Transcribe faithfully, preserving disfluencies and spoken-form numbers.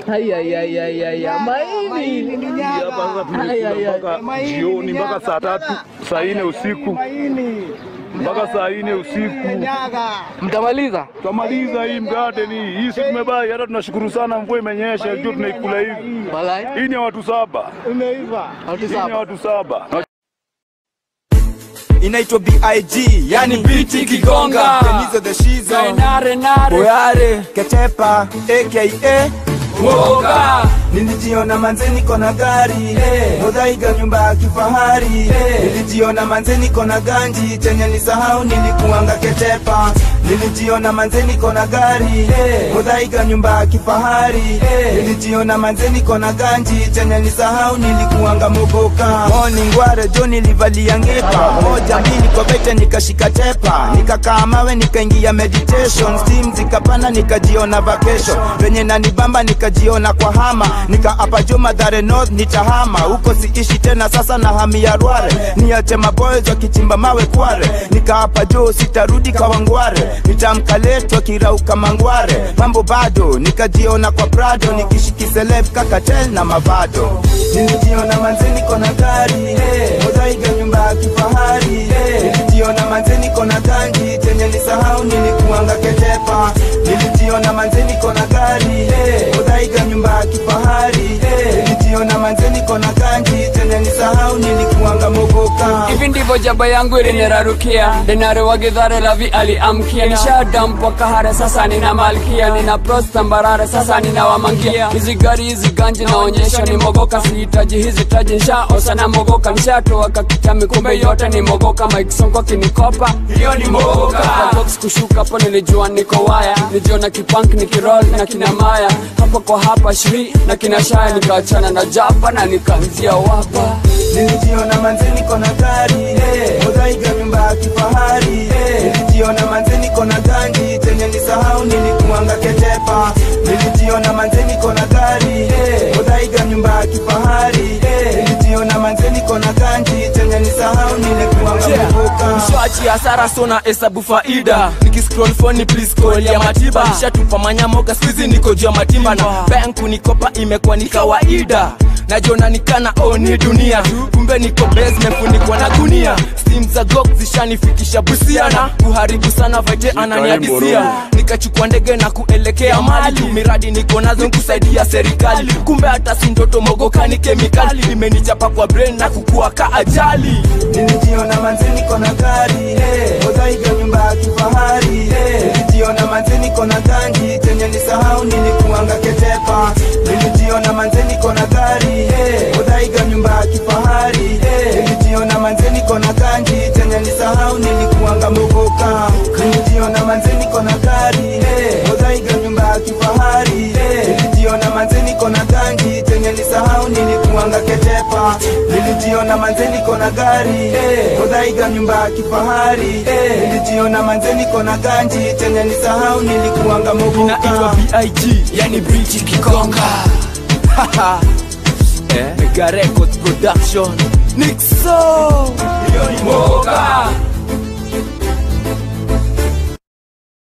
Haya ya ya ya ya maini. Hapa mpaka jioni mpaka saa tatu, saa nne usiku. Mpaka saa nne usiku. Mtamaliza? Tutamaliza hii mkate ni. Hii siku tumebai, hata tunashukuru sana mvua imenyesha, ndio tunaikula hivi. Walai. Hii ni watu saba. Imeiva. Watu Hii ni saba. watu saba. Inaitwa B I G, yani Biti Kigonga. Kenizo the Shizo, Nare nare. Boyare, Ketepa, A K A Woga. Nilijiona manzeni kona gari, hey. Modaiga nyumba ya kifahari, hey. Nilijiona manzeni kona ganji, chenye nisahau nilikuanga Ketepa. Nilijiona manzeni kona gari, hey. Modaiga nyumba ya kifahari, hey. Nilijiona manzeni kona ganji, chenye nisahau nilikuanga Mogoka. Morning ware jo nilivalia ngepa, moja mbili kwa bete nikashika tepa. Nikakaa mawe nikaingia meditation, steam zikapanda nikajiona vacation. Venye nanibamba nikajiona kwa hama, nika apa jo Mathare North nitahama. Huko siishi tena sasa na hamia Rware, niache maboys wakichimba mawe Kware. Nika apa jo sitarudi Kawangware, nitamkaletwa kirauka Mangware. Mambo bado nikajiona kwa Prado, nikishiki celeb kakatel na mavado. Nilijiona manzeni kona gari, hey. Modaiga nyumba ya kifahari, hey. Nilijiona manzeni kona ganji, chenye nisahau nilikuanga Ketepa. Nilijiona manzeni kona gari, hey. Modaiga nyumba ya kifahari, hey. Nilijiona manzeni kona ganji, chenye nisahau nilikuanga Mogoka. Hivi ndivyo jaba yangu ilinirarukia, denare wa Githare lavi aliamkia. Nishadampwa Kahare sasa nina malkia, nina prosta Mbarare sasa nina wamangia. Hizi gari hizi ganji naonyesha ni Mogoka, sihitaji hizi taji nishaosa na Mogoka. Nishatoa kakitami kumbe yote ni Mogoka, Mike Sonko kinikopa, hiyo ni Mogoka. Kwa box kushuka hapo nilijua niko waya, nijiona kipunk nikiroll na kina Maya. Hapo kwa hapa shri na kina Shaya, nikaachana na japa na nikaanzia wapa. Nilijiona manzeni kona gari, hey. Modaiga nyumba ya kifahari, hey. Nilijiona manzeni kona ganji, chenye nisahau nilikuanga Ketepa. Nilijiona manzeni kona gari, hey. Modaiga nyumba ya kifahari, hey. Nilijiona manzeni kona ganji, chenye nisahau nilikuanga Mogoka. Mshachi hasara sona hesabu faida, nikiscroll phone please call ya matiba. Nishatupa manyamoga squeeze niko juu ya matimba, na banku nikopa imekuwa ni kawaida. Najiona nikana oni dunia, kumbe niko basement funikwa na gunia. Steam za gok zishanifikisha Busia, na kuharibu sana vaite ananiadisia. Nikachukua ndege na kuelekea Mali, miradi niko nazo kusaidia serikali. Kumbe hata si ndoto Mogoka ni kemikali, nimenichapa kwa brain na kukua ka ajali. Nilijiona manzeni kona gari, hey. Modaiga nyumba ya kifahari, hey. Nilijiona manzeni kona ganji, chenye nisahau nilikuanga Ketepa. Nilijiona manzeni kona gari, hey. Modaiga nyumba ya kifahari, hey. Nilijiona manzeni kona ganji, chenye nisahau nilikuanga Mogoka. Nilijiona manzeni kona gari, hey. Modaiga nyumba ya kifahari, hey. Nilijiona manzeni kona ganji, chenye nisahau nilikuanga Ketepa. Nilijiona manzeni kona gari, hey. Modaiga nyumba ya kifahari, hey. Nilijiona manzeni kona ganji, chenye nisahau nilikuanga Mogoka. Inaitwa B I G, yani Biti Kigonga. Haha. Eh, Mega Records Production. Nixo. Hiyo ni Mogoka.